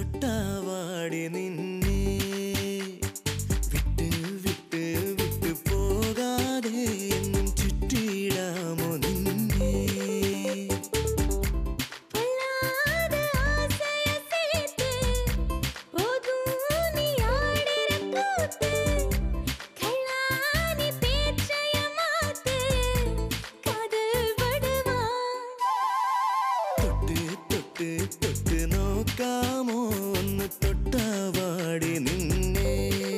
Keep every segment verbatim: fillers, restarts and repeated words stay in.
തൊട്ടാവാടി നിന്നെ വിട്ട് വിട്ട് വിട്ട് പോകാതെ എന്നും ചുറ്റിയിടാമോ നിന്നെ തൊട്ട് നോക്കാമോ ഒന്ന് തൊട്ടാവാടി നിന്നെ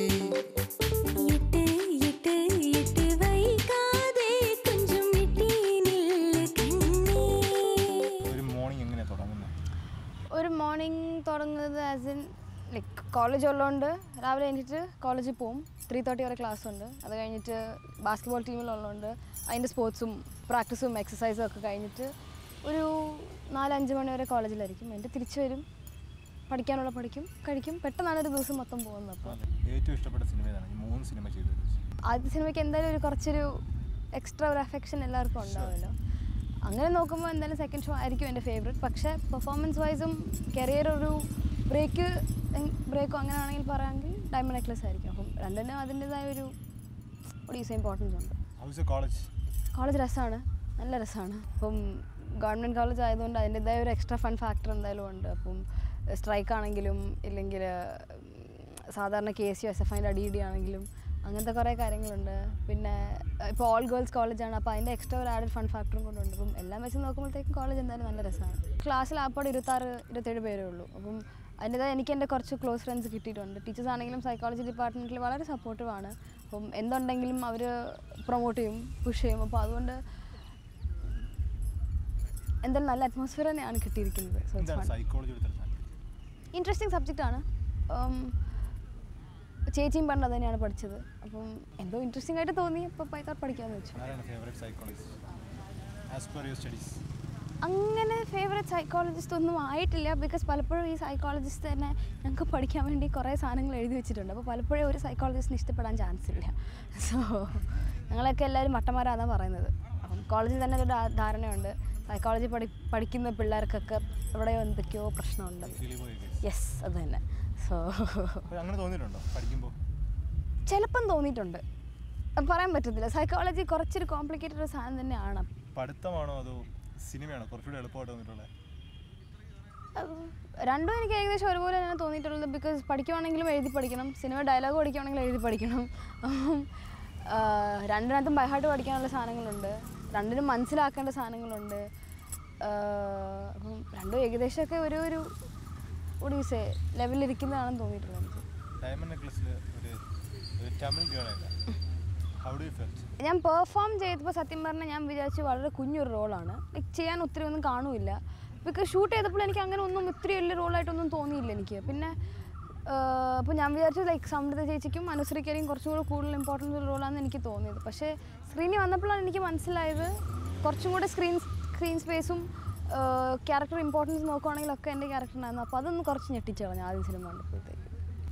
ഇട്ട് ഇട്ട് ഇട്ട് വൈകാതെ കുഞ്ചും മിട്ടീനില്ല കണ്ണേ. ഒരു മോർണിംഗ് എങ്ങനെയാണ് തുടങ്ങുന്നത്? ഒരു മോർണിംഗ് തുടങ്ങുന്നത് ആസ് ഇൻ ലൈക്ക് കോളേജ് ഉള്ളതുകൊണ്ട് രാവിലെ കഴിഞ്ഞിട്ട് കോളേജിൽ പോവും. ത്രീ തേർട്ടി വരെ ക്ലാസ് ഉണ്ട്. അത് കഴിഞ്ഞിട്ട് ബാസ്കറ്റ്ബോൾ ടീമിലുള്ളതുകൊണ്ട് അതിൻ്റെ സ്പോർട്സും പ്രാക്ടീസും എക്സസൈസും ഒക്കെ കഴിഞ്ഞിട്ട് ഒരു നാലഞ്ച് മണി വരെ കോളേജിലായിരിക്കും. എൻ്റെ തിരിച്ചു വരും, പഠിക്കാനുള്ള പഠിക്കും, കഴിക്കും. പെട്ടെന്നാണ് ഒരു ദിവസം മൊത്തം പോകുന്നത്. അപ്പോൾ ഏറ്റവും ഇഷ്ടപ്പെട്ട സിനിമ ഏതാണ്? ഈ മൂന്ന് സിനിമ ചെയ്തത് ആദ്യ സിനിമയ്ക്ക് എന്തായാലും ഒരു കുറച്ചൊരു എക്സ്ട്രാ ഒരു അഫെക്ഷൻ എല്ലാവർക്കും ഉണ്ടാവുമല്ലോ. അങ്ങനെ നോക്കുമ്പോൾ എന്തായാലും സെക്കൻഡ് ഷോ ആയിരിക്കും എൻ്റെ ഫേവറേറ്റ്. പക്ഷേ പെർഫോമൻസ് വൈസും കരിയർ ഒരു ബ്രേക്ക് ബ്രേക്കോ അങ്ങനെ ആണെങ്കിൽ പറയുകയാണെങ്കിൽ ഡയമണ്ട് നെക്ലസ് ആയിരിക്കും. അപ്പം രണ്ടിനും അതിൻ്റെതായ ഒരു ഒരു ഇമ്പോർട്ടൻസ് ഉണ്ട്. കോളേജ് കോളേജ് രസമാണ്, നല്ല രസമാണ്. അപ്പം ഗവൺമെൻറ് കോളേജ് ആയതുകൊണ്ട് അതിൻ്റെതായ ഒരു എക്സ്ട്രാ ഫൺ ഫാക്ടർ എന്തായാലും ഉണ്ട്. അപ്പം സ്ട്രൈക്ക് ആണെങ്കിലും ഇല്ലെങ്കിൽ സാധാരണ K S U S F ഐൻ്റെ അടി ഇടി ആണെങ്കിലും അങ്ങനത്തെ കുറേ കാര്യങ്ങളുണ്ട്. പിന്നെ ഇപ്പോൾ ഓൾ ഗേൾസ് കോളേജാണ്, അപ്പോൾ അതിൻ്റെ എക്സ്ട്രാ ഒരു ആഡഡ് ഫൺ ഫാക്ടറും കൊണ്ടുണ്ട്. അപ്പം എല്ലാം വെച്ച് നോക്കുമ്പോഴത്തേക്കും കോളേജ് എന്തായാലും നല്ല രസമാണ്. ക്ലാസ്സിൽ ആപ്പാട് ഇരുപത്താറ് ഇരുപത്തേഴ് പേരേ ഉള്ളൂ. അപ്പം അതിൻ്റെതായ എനിക്ക് എൻ്റെ കുറച്ച് ക്ലോസ് ഫ്രണ്ട്സ് കിട്ടിയിട്ടുണ്ട്. ടീച്ചേഴ്സ് ആണെങ്കിലും സൈക്കോളജി ഡിപ്പാർട്ട്മെൻറ്റിൽ വളരെ സപ്പോർട്ടീവാണ്. അപ്പം എന്തുണ്ടെങ്കിലും അവർ പ്രൊമോട്ട് ചെയ്യും, പുഷ് ചെയ്യും. അപ്പോൾ അതുകൊണ്ട് എന്തായാലും നല്ല അറ്റ്മോസ്ഫിയർ തന്നെയാണ് കിട്ടിയിരിക്കുന്നത്. ഇൻട്രസ്റ്റിംഗ് സബ്ജക്റ്റാണ്. ചേച്ചിയും പണ്ട് അത് തന്നെയാണ് പഠിച്ചത്. അപ്പം എന്തോ ഇൻട്രസ്റ്റിംഗ് ആയിട്ട് തോന്നി, അപ്പോൾ പൈത്തോട്ട് പഠിക്കാമെന്ന് വെച്ചു. അങ്ങനെ ഫേവറേറ്റ് സൈക്കോളജിസ്റ്റ് ഒന്നും ആയിട്ടില്ല. ബിക്കോസ് പലപ്പോഴും ഈ സൈക്കോളജിസ്റ്റ് തന്നെ ഞങ്ങൾക്ക് പഠിക്കാൻ വേണ്ടി കുറേ സാധനങ്ങൾ എഴുതി വെച്ചിട്ടുണ്ട്. അപ്പോൾ പലപ്പോഴും ഒരു സൈക്കോളജിസ്റ്റിന് ഇഷ്ടപ്പെടാൻ ചാൻസ് ഇല്ല. സോ ഞങ്ങളൊക്കെ എല്ലാവരും മട്ടന്മാരാണെന്നാണ് പറയുന്നത്. അപ്പം കോളേജിൽ തന്നെ ഒരു ധാരണയുണ്ട്, സൈക്കോളജി പഠി പഠിക്കുന്ന പിള്ളേർക്കൊക്കെ എവിടെയോ എന്തൊക്കെയോ പ്രശ്നമുണ്ട്. യെസ്, അത് തന്നെ. സോ ചിലപ്പം തോന്നിയിട്ടുണ്ട്, പറയാൻ പറ്റത്തില്ല. സൈക്കോളജി കുറച്ചൊരു കോംപ്ലിക്കേറ്റഡ് ഒരു സാധനം തന്നെയാണ്. പഠിത്തമാണോ അതോ സിനിമയാണോ കുറച്ചുകൂടി എളുപ്പമായിട്ട് തോന്നിയിട്ടുള്ളത്? രണ്ടും എനിക്ക് ഏകദേശം ഒരുപോലെ തന്നെ തോന്നിയിട്ടുള്ളത്. ബിക്കോസ് പഠിക്കുവാണെങ്കിലും എഴുതി പഠിക്കണം, സിനിമ ഡയലോഗ് പഠിക്കുവാണെങ്കിലും എഴുതി പഠിക്കണം. രണ്ടിനകത്തും ബൈഹാർട്ട് പഠിക്കാനുള്ള സാധനങ്ങളുണ്ട്, രണ്ടിനും മനസ്സിലാക്കേണ്ട സാധനങ്ങളുണ്ട്. അപ്പം രണ്ടും ഏകദേശമൊക്കെ ഒരു ഒരു ഒഡീസേ ലെവലിലിരിക്കുന്നതാണെന്ന് തോന്നിയിട്ടുള്ളത് എനിക്ക്. ഡയമണ്ട് നെക്ലസിൽ ഒരു തമിഴ് ഗേളല്ല. How do you feel? ഞാൻ പെർഫോം ചെയ്തപ്പോൾ സത്യം പറഞ്ഞാൽ ഞാൻ വിചാരിച്ചു വളരെ കുഞ്ഞൊരു റോളാണ്, ലൈക്ക് ചെയ്യാൻ ഒത്തിരി ഒന്നും കാണുമില്ല. ബിക്കോസ് ഷൂട്ട് ചെയ്തപ്പോൾ എനിക്ക് അങ്ങനെ ഒന്നും ഒത്തിരി വലിയ റോളായിട്ടൊന്നും തോന്നിയില്ല എനിക്ക്. പിന്നെ അപ്പോൾ ഞാൻ വിചാരിച്ചു ലൈക്ക് സമൃദ്ധ ചേച്ചിക്കും അനുസരിക്കാനും കുറച്ചും കൂടെ കൂടുതൽ ഇമ്പോർട്ടൻസ് ഒരു റോളാണെന്ന് എനിക്ക് തോന്നിയത്. പക്ഷേ സ്ക്രീനിൽ വന്നപ്പോഴാണ് എനിക്ക് മനസ്സിലായത് കുറച്ചും കൂടെ സ്ക്രീൻ സ്ക്രീൻ സ്പേസും ക്യാരക്ടർ ഇമ്പോർട്ടൻസ് നോക്കുവാണെങ്കിലൊക്കെ എൻ്റെ ക്യാരക്ടറിനായിരുന്നു. അപ്പോൾ അതൊന്ന് കുറച്ച് ഞെട്ടിച്ചു ഞാൻ ആദ്യം സിനിമ കണ്ടപ്പോഴത്തേക്ക്.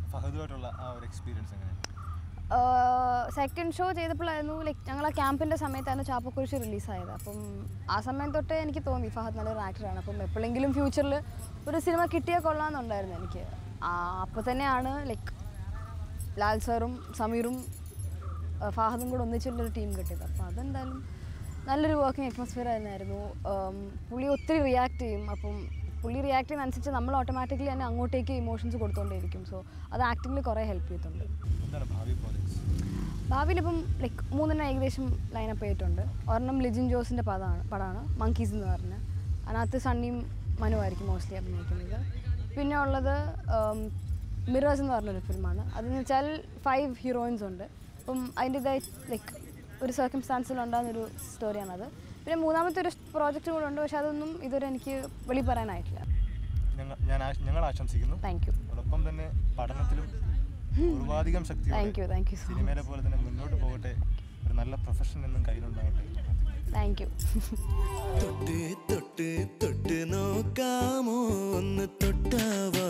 സെക്കൻഡ് ഷോ ചെയ്തപ്പോഴായിരുന്നു ലൈക്ക് ഞങ്ങൾ ആ ക്യാമ്പിൻ്റെ സമയത്തായിരുന്നു ചാപ്പക്കുരിശ് റിലീസായത്. അപ്പം ആ സമയം തൊട്ടേ എനിക്ക് തോന്നി ഫഹദ് നല്ലൊരു ആക്ടറാണ്. അപ്പം എപ്പോഴെങ്കിലും ഫ്യൂച്ചറിൽ ഒരു സിനിമ കിട്ടിയാൽ കൊള്ളാമെന്നുണ്ടായിരുന്നു എനിക്ക്. അപ്പോൾ തന്നെയാണ് ലൈക്ക് ലാൽ സാറും സമീറും ഫഹദും കൂടെ ഒന്നിച്ചുള്ളൊരു ടീം കിട്ടിയത്. അപ്പോൾ അതെന്തായാലും നല്ലൊരു വർക്കിംഗ് അറ്റ്മോസ്ഫിയർ തന്നെയായിരുന്നു. പുള്ളി ഒത്തിരി റിയാക്ട് ചെയ്യും. അപ്പം പുള്ളി റിയാക്ട് ചെയ്യുന്നതനുസരിച്ച് നമ്മൾ ഓട്ടോമാറ്റിക്കലി തന്നെ അങ്ങോട്ടേക്ക് ഇമോഷൻസ് കൊടുത്തുകൊണ്ടേയിരിക്കും. സോ അത് ആക്ടിങ്ങിൽ കുറേ ഹെൽപ്പ് ചെയ്തിട്ടുണ്ട്. ഭാവിയിലിപ്പം ലൈക്ക് മൂന്നെണ്ണം ഏകദേശം ലൈനപ്പ് ചെയ്തിട്ടുണ്ട്. ഒരെണ്ണം ലിജിൻ ജോസിൻ്റെ പടമാണ് പടമാണ് മങ്കീസ് എന്ന് പറഞ്ഞ്. അതിനകത്ത് സണ്ണിയും മനുവായിരിക്കും മോസ്റ്റ്ലി അഭിനയിക്കുന്നത്. പിന്നെ ഉള്ളത് മിറേഴ്സ് എന്ന് പറഞ്ഞൊരു ഫിലിമാണ്. അതെന്ന് വെച്ചാൽ ഫൈവ് ഹീറോയിൻസ് ഉണ്ട്. അപ്പം അതിൻ്റെതായി ലൈക്ക് ഒരു സർക്കംസ്റ്റാൻസിലുണ്ടാകുന്നൊരു സ്റ്റോറിയാണത്. പിന്നെ മൂന്നാമത്തെ ഒരു പ്രോജക്റ്റ് കൂടെ ഉണ്ട്, പക്ഷെ അതൊന്നും ഇതുവരെ എനിക്ക് വെളി പറയാനായിട്ടില്ല. ഞങ്ങൾ ആശംസിക്കുന്നു. Thank you. അതോടൊപ്പം തന്നെ പഠനത്തിലും പൂർവാധികം ശക്തി താങ്ക് യു താങ്ക് യു സിനിമയിലെ പോലെ തന്നെ മുന്നോട്ട് പോകട്ടെ. ഒരു നല്ല പ്രൊഫഷൻ എന്നും കയ്യിലുണ്ടാകട്ടെ. Thank you. തൊട്ട് തൊട്ട് തൊട്ട് നോക്കാമോ ഒന്ന് തൊട്ടാവാ